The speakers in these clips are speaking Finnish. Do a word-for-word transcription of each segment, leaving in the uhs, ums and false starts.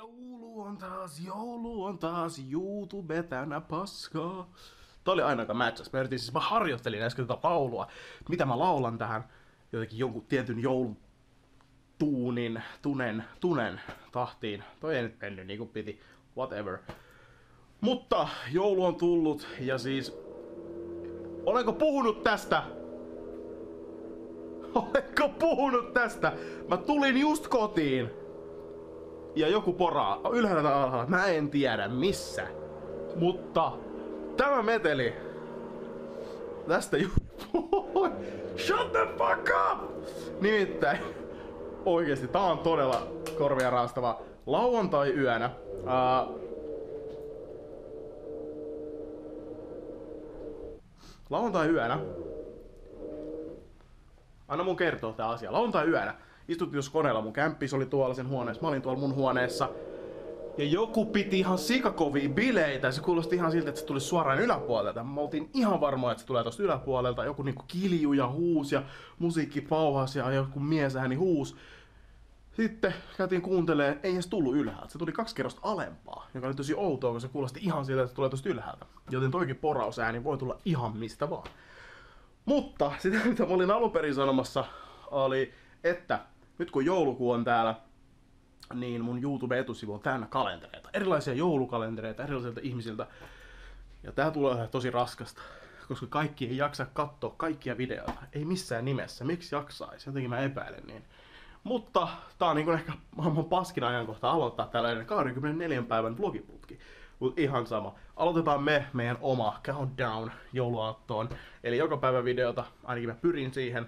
Joulu on taas, joulu on taas, YouTube tänä paskaa. Tää oli aina aika matchas. Mä yritin, siis mä harjoittelin äsken tätä laulua. Mitä mä laulan tähän jotenkin jonkun tietyn joulun tuunin, tunen, tunen tahtiin. Toi ei nyt mennyt niinku piti, whatever. Mutta joulu on tullut ja siis... Olenko puhunut tästä? Olenko puhunut tästä? Mä tulin just kotiin. Ja joku poraa ylhäällä tai alhaalla. Mä en tiedä missä. Mutta tämä meteli. Tästä ju... Shut the fuck up! Nimittäin oikeesti tää on todella korvia raastava. Lauantai yönä. Uh, lauantai yönä. Anna mun kertoa tää asia. Lauantai yönä. Istuttiin jos koneella, mun kämppis oli tuolla sen huoneessa, mä olin tuolla mun huoneessa. Ja joku piti ihan sikakovia bileitä, se kuulosti ihan siltä, että se tuli suoraan yläpuolelta. Me oltiin ihan varmoja, että se tulee tosta yläpuolelta. Joku niinku kilju ja huus ja musiikki pauhasi ja joku mies ääni huus. Sitten käytiin kuuntelemaan, ei edes tullut ylhäältä. Se tuli kaksi kerrosta alempaa, joka oli tosi outoa, kun se kuulosti ihan siltä, että se tulee tosta ylhäältä. Joten toikin porausääni voi tulla ihan mistä vaan. Mutta sitä, mitä mä olin alun perin sanomassa, oli, että nyt kun joulukuu on täällä, niin mun YouTube-etusivu on täynnä kalentereita. Erilaisia joulukalentereita erilaisilta ihmisiltä. Ja tää tulee tosi raskasta, koska kaikki ei jaksa katsoa kaikkia videoita. Ei missään nimessä. Miksi jaksaisi? Jotenkin mä epäilen niin. Mutta tää on niinku ehkä maailman paskin ajankohta aloittaa tällainen kaksikymmentäneljän päivän vlogiputki. Mut ihan sama. Aloitetaan me meidän oma countdown jouluaattoon. Eli joka päivä videota, ainakin mä pyrin siihen.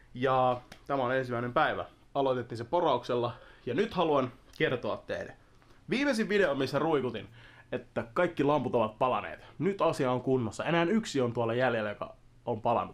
Ja tämä on ensimmäinen päivä. Aloitettiin se porauksella. Ja nyt haluan kertoa teille. Viimeisin video, missä ruikutin, että kaikki lamput ovat palaneet. Nyt asia on kunnossa. Enää yksi on tuolla jäljellä, joka on palannut.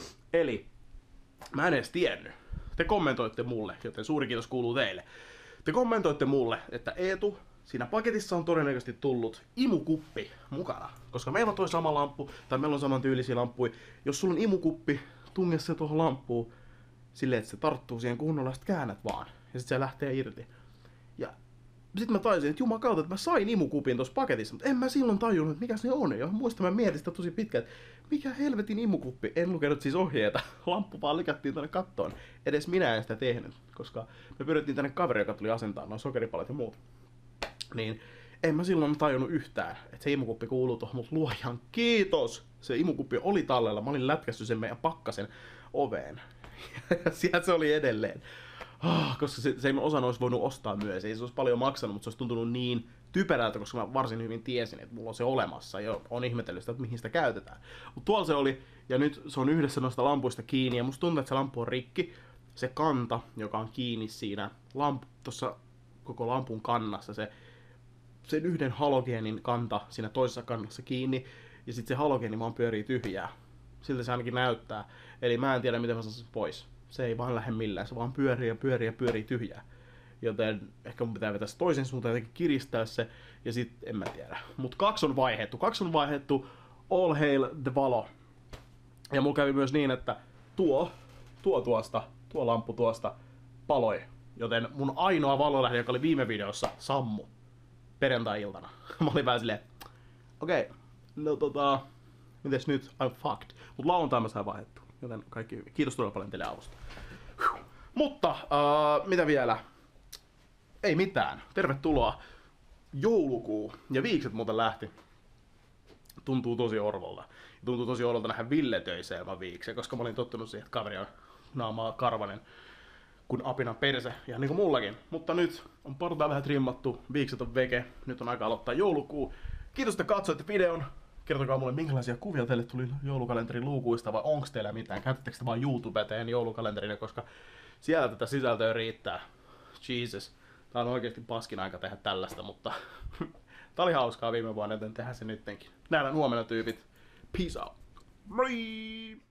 Eli mä en edes tiennyt. Te kommentoitte mulle, joten suuri kiitos kuuluu teille. Te kommentoitte mulle, että Eetu, siinä paketissa on todennäköisesti tullut imukuppi mukana. Koska meillä on toi sama lamppu, tai meillä on saman tyylisiä lamppuja. Jos sulla on imukuppi, tunge se tuohon lamppuun silleen, että se tarttuu siihen kunnolla, sit käännät vaan. Ja sit se lähtee irti. Ja sit mä taisin, että jumakauta, että mä sain imukupin tossa paketissa, mutta en mä silloin tajunnut, että mikä se on. Ja muista mä mietin sitä tosi pitkään, että mikä helvetin imukuppi. En lukenut siis ohjeita. Lamppu vaan lykättiin tänne kattoon. Edes minä en sitä tehnyt, koska me pyydettiin tänne kaveri, joka tuli asentaa noin sokeripalat ja muut. Niin en mä silloin tajunnut yhtään, että se imukuppi kuuluu tuohon, mutta luojan kiitos! Se imukuppi oli tallella, mä olin lätkässyt sen meidän pakkasen oveen. Ja siellä se oli edelleen. Oh, koska se, se ei osana olisi voinut ostaa myös, ei se olisi paljon maksanut, mutta se olisi tuntunut niin typerältä, koska mä varsin hyvin tiesin, että mulla on se olemassa ja on ihmetellyt sitä, että mihin sitä käytetään. Mutta tuolla se oli, ja nyt se on yhdessä noista lampuista kiinni, ja musta tuntuu, että se lamppu on rikki. Se kanta, joka on kiinni siinä lampu, tossa koko lampun kannassa, se, sen yhden halogeenin kanta siinä toisessa kannassa kiinni, ja sitten se halogeeni vaan pyörii tyhjää. Siltä se ainakin näyttää. Eli mä en tiedä, miten mä saan sen pois. Se ei vaan lähde millään, se vaan pyörii ja pyörii ja pyörii tyhjää. Joten ehkä mun pitää vetää toisen suuntaan jotenkin kiristää se, ja sit en mä tiedä. Mut kaksi on vaihdettu. Kaksi on vaihdettu. All hail the valo. Ja mulla kävi myös niin, että tuo, tuo tuosta, tuo lamppu tuosta paloi. Joten mun ainoa valolähde, joka oli viime videossa, sammu. Perjantai-iltana. Mä olin vähän silleen, okei, okay, no tota, mites nyt? I'm fucked. Mut lauantai mä sain vaihdettua. Joten kaikki hyvin. Kiitos todella paljon teille avusta. Mutta, uh, mitä vielä? Ei mitään. Tervetuloa. Joulukuu. Ja viikset muuten lähti. Tuntuu tosi orvolta. Tuntuu tosi orvolta nähdä Ville töissä ilman viikseä, koska mä olin tottunut siihen, että kaveri on naamaa karvanen kuin apinan perse. Ihan niinku mullakin. Mutta nyt on portaa vähän trimmattu. Viikset on veke. Nyt on aika aloittaa joulukuu. Kiitos, että katsoitte videon. Kertokaa mulle, minkälaisia kuvia teille tuli joulukalenterin luukuista, vai onks teillä mitään? Käytättekö te vaan YouTubea teidän joulukalenterina, koska siellä tätä sisältöä riittää. Jesus. Tää on oikeesti paskin aika tehdä tällaista, mutta tää oli hauskaa viime vuonna, joten tehdään se nyttenkin. Nähdään huomenna tyypit. Peace out. Bye!